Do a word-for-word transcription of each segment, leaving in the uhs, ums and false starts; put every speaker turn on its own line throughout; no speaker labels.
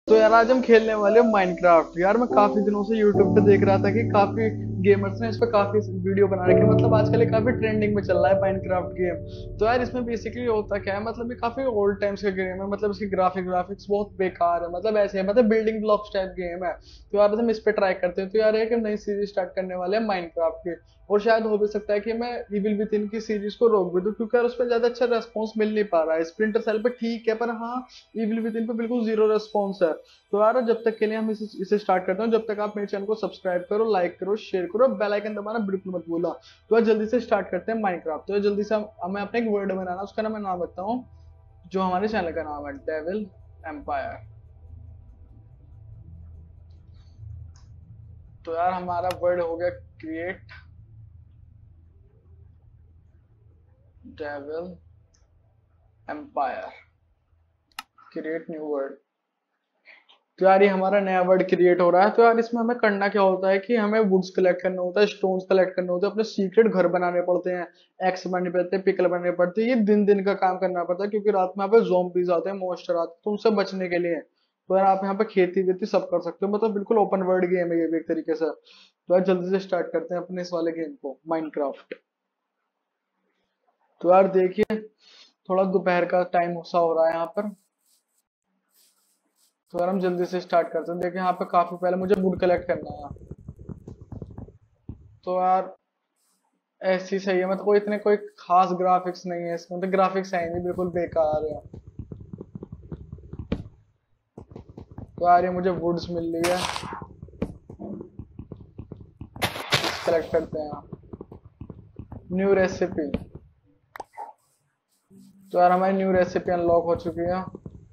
तो यार आज हम खेलने वाले हैं माइनक्राफ्ट। यार मैं काफी दिनों से यूट्यूब पे देख रहा था कि काफी गेमर्स ने इस पे काफी वीडियो बना रखे हैं। मतलब आजकल ये काफी ट्रेंडिंग में चल रहा है माइनक्राफ्ट गेम। तो यार इसमें बेसिकली होता क्या है, मतलब ये काफी ओल्ड टाइम्स का गेम है। मतलब इसकी ग्राफिक ग्राफिक्स बहुत बेकार है, मतलब ऐसे है, मतलब बिल्डिंग ब्लॉक्स टाइप गेम है। तो यार हम इस पे ट्राई करते हैं। तो यार एक नई सीरीज स्टार्ट करने वाले हैं माइनक्राफ्ट की। और शायद हो भी सकता है कि मैं इविल विथिन की सीरीज को रोक भी दूं, क्योंकि यार उस पर ज्यादा अच्छा रेस्पॉन्स मिल नहीं पा रहा है। स्प्लिंटर सेल पे ठीक है, पर हाँ इविल विथिन पे बिल्कुल जीरो रेस्पॉन्स है। तो यार जब तक के लिए हम इसे इसे स्टार्ट करते हैं, जब तक आप मेरे चैनल को सब्सक्राइब करो, लाइक करो, शेयर करो, बेल आइकन दबाना बिल्कुल मत भूलना। तो यार जल्दी से स्टार्ट करते हैं माइनक्राफ्ट। तो यार जल्दी से हम हमें अपना एक वर्ड बनाना, उसका नाम मैं नाम रखता हूँ जो हमारे चैनल का नाम है, डेविल एम्पायर। तो यार हमारा वर्ड हो गया create devil empire, create new word. तो यार ये हमारा नया वर्ड क्रिएट हो रहा है। तो यार इसमें हमें करना क्या होता है कि हमें वुड्स कलेक्ट करना होता है, स्टोन्स कलेक्ट करने होते हैं, अपने सीक्रेट घर बनाने पड़ते हैं, एक्स बनने पड़ते हैं, पिकल बनने पड़ते हैं। ये दिन दिन का काम करना पड़ता है, क्योंकि रात में यहाँ पे ज़ॉम्बीज आते हैं, मॉन्स्टर आते हैं, तो उनसे बचने के लिए। तो यार आप यहाँ पे खेती वेती सब कर सकते हो, मतलब बिल्कुल ओपन वर्ल्ड गेम है ये भी एक तरीके से। तो यार जल्दी से स्टार्ट करते हैं अपने इस वाले गेम को, माइनक्राफ्ट। तो यार देखिए थोड़ा दोपहर का टाइम सा हो रहा है यहाँ पर। तो यार हम जल्दी से स्टार्ट करते हैं। देखिए यहाँ पे काफी पहले मुझे वुड कलेक्ट करना है। तो यार ऐसी सही है, मतलब कोई इतने कोई खास ग्राफिक्स नहीं है इसमें, तो ग्राफिक्स है नहीं, बिल्कुल बेकार है। तो यार ये मुझे वुड्स मिल रही है, कलेक्ट करते हैं। New recipe. तो यार हमारी न्यू रेसिपी अनलॉक हो चुकी है।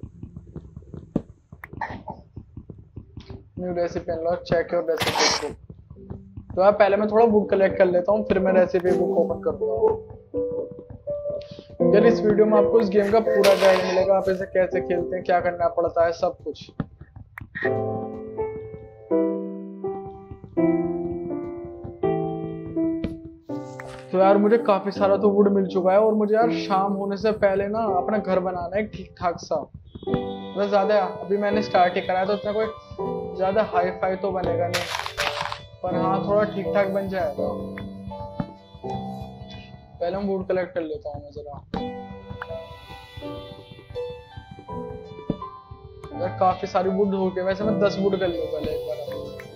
New recipe unlock, check your recipe book. तो यार पहले मैं थोड़ा बुक कलेक्ट कर लेता हूँ, फिर मैं रेसिपी बुक ओपन करूंगा। यार इस वीडियो में आपको इस गेम का पूरा गाइड मिलेगा, आप इसे कैसे खेलते हैं, क्या करना पड़ता है, सब कुछ। तो यार मुझे काफी सारा तो वुड मिल चुका है, और मुझे यार शाम होने से पहले ना अपना घर बनाना है ठीक ठाक सा। मतलब ज्यादा अभी मैंने स्टार्ट ही करा है, तो इतना कोई ज्यादा हाई फाई तो बनेगा नहीं, पर हाँ थोड़ा ठीक ठाक बन जाएगा। पहले हम वुड कलेक्ट कर लेता हूँ मैं जरा। यार काफी सारी वुड हो गए, वैसे मैं दस वुड कर लूँ पहले एक बार।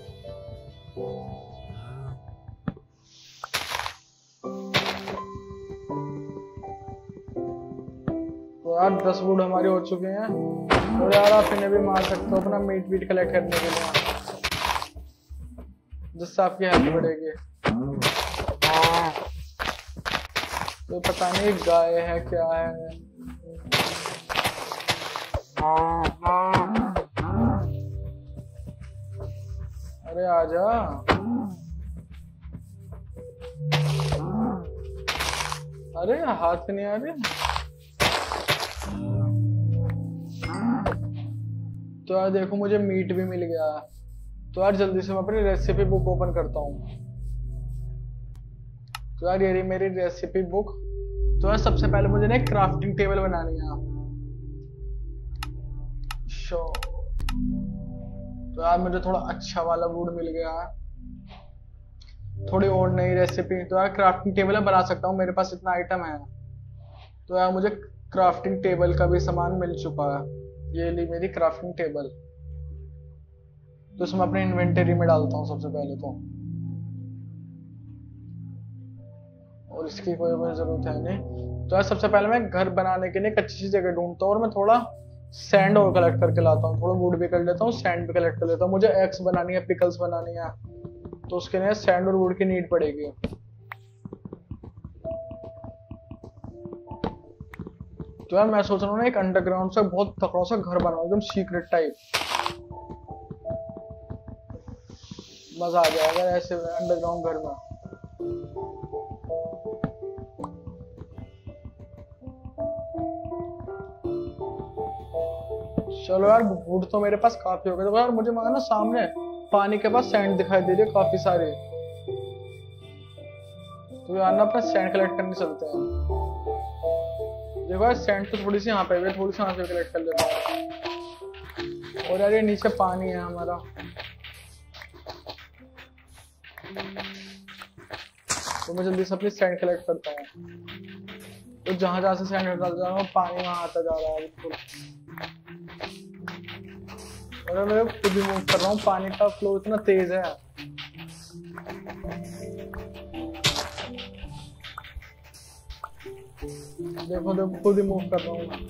तो यार दस वुड हमारे हो चुके हैं। तो यार आप इन्हें भी मार सकते हो अपना मीट वीट कलेक्ट करने के लिए, जिससे आपकी हेल्थ बढ़ेगी। तो पता नहीं गाय है क्या है। अरे आजा। अरे हाथ नहीं आ रहे। तो यार देखो मुझे मीट भी मिल गया। तो यार जल्दी से मैं अपनी रेसिपी बुक ओपन करता हूँ। तो यार ये रही मेरी रेसिपी बुक। तो यार सबसे पहले मुझे ना एक क्राफ्टिंग टेबल बनानी है। शो। तो यार मुझे थोड़ा अच्छा वाला वुड मिल गया है, थोड़ी और नई रेसिपी। तो यार क्राफ्टिंग टेबल मैं बना सकता हूँ, मेरे पास इतना आइटम है। तो यार मुझे क्राफ्टिंग टेबल का भी सामान मिल चुका है। ये ली मेरी क्राफ्टिंग टेबल। तो इसमें अपने इन्वेंटरी में डालता हूँ सबसे पहले तो, और इसकी कोई मुझे जरूरत है नहीं। तो यार सबसे पहले मैं घर बनाने के लिए एक अच्छी सी जगह ढूंढता हूँ, और मैं थोड़ा सैंड और कलेक्ट करके लाता हूँ, थोड़ा वुड भी कर लेता हूँ, सैंड भी कलेक्ट कर लेता हूँ। मुझे एक्स बनानी है, पिकल्स बनानी है, तो उसके लिए सैंड और वुड की नीड पड़ेगी। तो यार मैं सोच रहा हूँ ना एक अंडरग्राउंड से बहुत तकड़ा सा घर बनाऊं, एकदम सीक्रेट टाइप। मजा आ जाएगा ऐसे अंडरग्राउंड घर में। चलो यार वुड तो मेरे पास काफी हो गए। तो यार मुझे मगर ना सामने पानी के पास सैंड दिखाई दे रही है काफी सारी। तो यार ना अपना सैंड कलेक्ट करने चलते हैं। देखो यार सैंड तो थोड़ी सी यहाँ पे है, थोड़ी सी यहाँ से कलेक्ट कर लेता हूँ। और यार ये नीचे पानी है हमारा, तो मैं जल्दी से अपनी सैंड कलेक्ट करता हूँ। तो जहां जहां से सैंड निकल जा रहा हूँ पानी वहां आता जा रहा है बिल्कुल। और मैं खुद ही मूव कर रहा हूँ, पानी का फ्लो इतना तेज है। देखो देखो खुद ही मूव कर रहा हूँ मैं।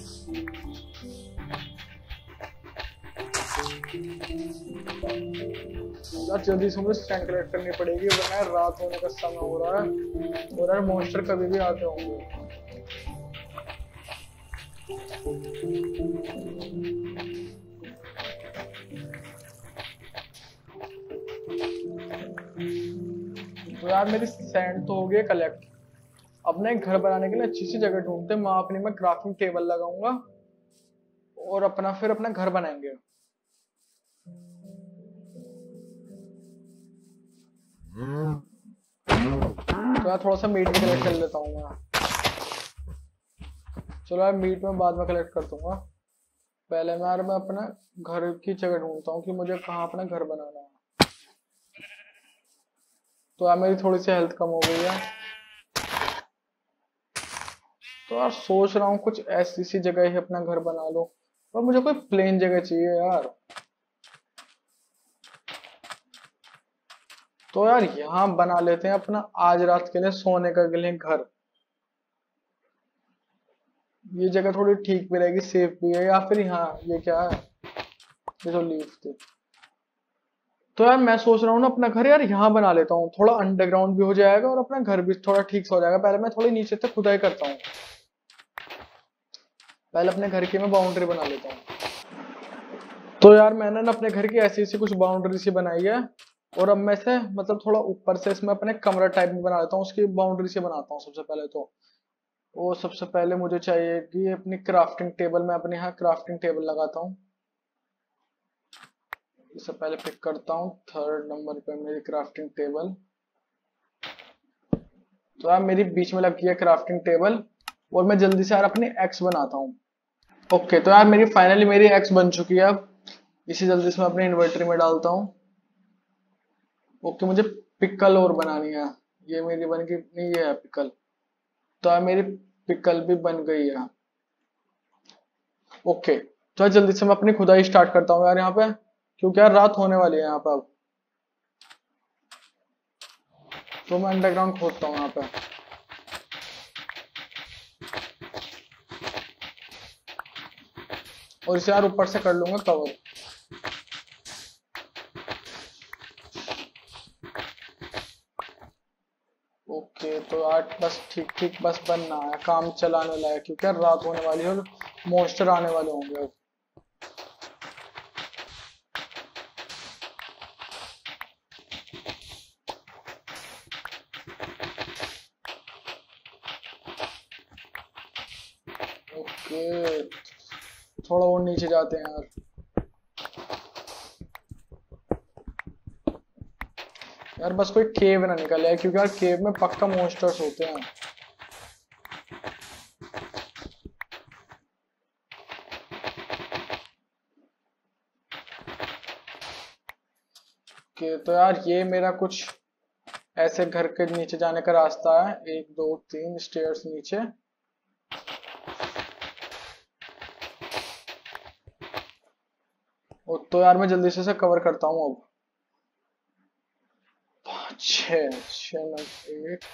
यार जल्दी से मुझे स्टैंड कलेक्ट करनी पड़ेगी वरना रात होने का समय हो रहा है और यार मॉन्स्टर कभी भी आते होंगे। तो यार मेरी सैंड तो हो गई कलेक्ट। अब ना एक घर बनाने के लिए अच्छी सी जगह ढूंढते हैं, वहां अपनी मैं क्राफ्टिंग टेबल लगाऊंगा और अपना फिर अपना घर बनाएंगे। तो यार थोड़ा सा मीट भी कलेक्ट कर लेता हूँ मैं। चलो यार मीट में बाद में कलेक्ट कर दूंगा, पहले मैं यार मैं अपना घर की जगह ढूंढता हूँ कि मुझे कहाँ अपना घर बनाना है। तो यार मेरी थोड़ी सी हेल्थ कम हो गई है, तो यार सोच रहा हूँ कुछ ऐसी सी जगह ही अपना घर बना लो, पर मुझे कोई प्लेन जगह चाहिए यार। तो यार यहाँ बना लेते हैं अपना आज रात के लिए सोने का के लिए घर। ये जगह थोड़ी ठीक भी रहेगी, सेफ भी है। या फिर यहाँ ये क्या है, ये तो लीफ थी। तो यार मैं सोच रहा हूँ ना अपना घर यार यहाँ बना लेता हूँ, थोड़ा अंडरग्राउंड भी हो जाएगा और अपना घर भी थोड़ा ठीक से हो जाएगा। पहले मैं थोड़ी नीचे तक खुदाई करता हूँ, पहले अपने घर की मैं बाउंड्री बना लेता हूँ। तो यार मैंने ना अपने घर की ऐसी ऐसी कुछ बाउंड्री सी बनाई है, और अब मैं से मतलब थोड़ा ऊपर से इसमें अपने कमरा टाइप में बना लेता हूँ, उसकी बाउंड्री से बनाता हूँ सबसे पहले। तो वो सबसे पहले मुझे चाहिए कि अपनी क्राफ्टिंग टेबल, मैं अपने यहाँ क्राफ्टिंग टेबल लगाता हूँ। इससे पहले पिक करता हूँ थर्ड नंबर पे मेरी क्राफ्टिंग टेबल। तो यार मेरी बीच में लगी है क्राफ्टिंग टेबल, और मैं जल्दी से यार अपनी एक्स बनाता हूँ। ओके तो यार मेरी फाइनली मेरी एक्स बन चुकी है। अब इसी जल्दी से मैं अपने इन्वर्टरी में डालता हूँ। ओके मुझे पिकल और बनानी है, ये मेरी बन गई नहीं, ये है पिकल। तो यार मेरी पिकल भी बन गई है। ओके तो यार जल्दी से मैं अपनी खुदाई स्टार्ट करता हूँ यार यहाँ पे, क्योंकि यार रात होने वाली है यहाँ पे अब। तो मैं अंडरग्राउंड खोदता हूँ यहाँ पे। और इसे यार ऊपर से कर लूंगा कवर। ओके तो यार बस ठीक ठीक बस बनना है, काम चलाने लायक, क्योंकि यार रात होने वाली है और मॉन्स्टर आने वाले होंगे अब। ओके थोड़ा और नीचे जाते हैं यार। यार बस कोई केव ना निकल आए, क्योंकि यार केव में पक्का मॉन्स्टर्स होते हैं। ओके तो यार ये मेरा कुछ ऐसे घर के नीचे जाने का रास्ता है, एक दो तीन स्टेयर्स नीचे। और तो यार मैं जल्दी से इसे कवर करता हूँ अब। छः छः नंबर एट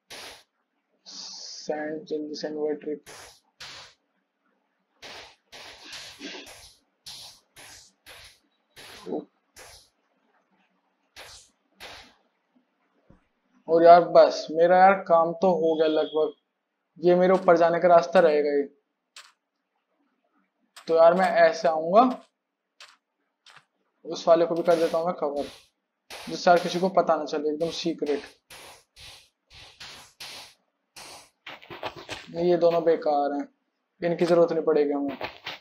सैंड जल्दी से इन्वर्टरी। और यार बस मेरा यार काम तो हो गया लगभग, ये मेरे ऊपर जाने का रास्ता रहेगा ही। तो यार मैं ऐसे आऊंगा, उस वाले को भी कर देता हूँ मैं कवर, जिससे यार किसी को पता ना चले, एकदम सीक्रेट। ये दोनों बेकार हैं, इनकी जरूरत नहीं पड़ेगी हमें।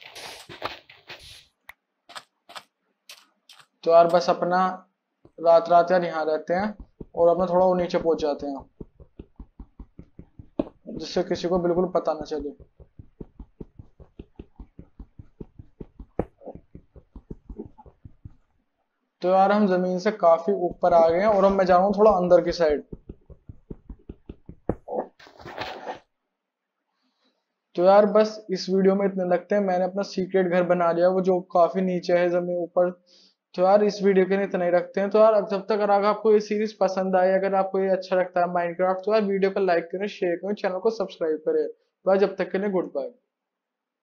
तो यार बस अपना रात रात यार यहाँ रहते हैं और अपना थोड़ा वो नीचे पहुंच जाते हैं, जिससे किसी को बिल्कुल पता ना चले। तो यार हम जमीन से काफी ऊपर आ गए हैं और अब मैं जा रहा हूँ थोड़ा अंदर की साइड। तो यार बस इस वीडियो में इतने लगते हैं, मैंने अपना सीक्रेट घर बना लिया वो जो काफी नीचे है जमीन ऊपर। तो यार इस वीडियो के लिए इतना ही रखते हैं। तो यार जब तक अगर अगर आपको ये सीरीज पसंद आए, अगर आपको ये अच्छा लगता है माइनक्राफ्ट, तो यार वीडियो को लाइक करें, शेयर करें, चैनल को सब्सक्राइब करें। तो यार जब तक के लिए गुड बाय।